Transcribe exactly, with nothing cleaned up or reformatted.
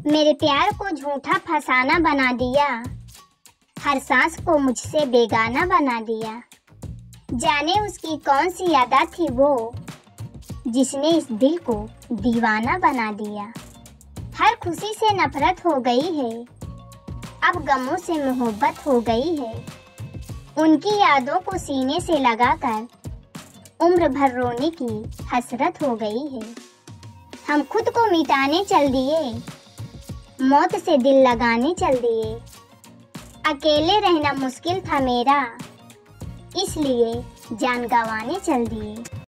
मेरे प्यार को झूठा फसाना बना दिया, हर सांस को मुझसे बेगाना बना दिया। जाने उसकी कौन सी अदा थी वो, जिसने इस दिल को दीवाना बना दिया। हर खुशी से नफरत हो गई है, अब गमों से मोहब्बत हो गई है। उनकी यादों को सीने से लगाकर उम्र भर रोने की हसरत हो गई है। हम खुद को मिटाने चल दिए, मौत से दिल लगाने चल दिए। अकेले रहना मुश्किल था मेरा, इसलिए जान गंवाने चल दिए।